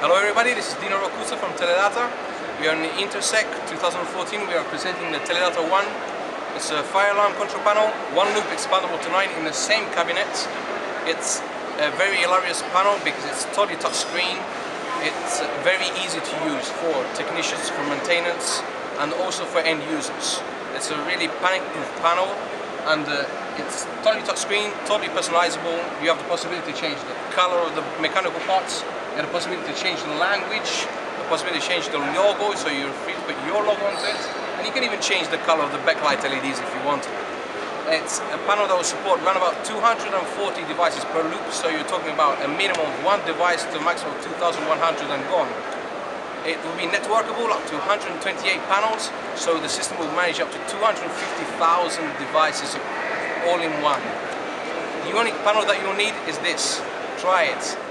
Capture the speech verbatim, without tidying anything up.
Hello everybody, this is Dino Rocusa from Teledata. We are in the Intersec twenty fourteen. We are presenting the Teledata one. It's a fire alarm control panel, one loop expandable to nine in the same cabinet. It's a very hilarious panel because it's totally touch screen. It's very easy to use for technicians, for maintenance, and also for end users. It's a really panic-proof panel, and uh, it's totally touch screen, totally personalizable. You have the possibility to change the color of the mechanical parts. You have the possibility to change the language, the possibility to change the logo, so you're free to put your logo onto it. And you can even change the color of the backlight L E Ds if you want to. It's a panel that will support around about two hundred forty devices per loop, so you're talking about a minimum of one device to a maximum of two thousand one hundred and gone. It will be networkable up to one hundred twenty-eight panels, so the system will manage up to two hundred fifty thousand devices all in one. The unique panel that you'll need is this. Try it.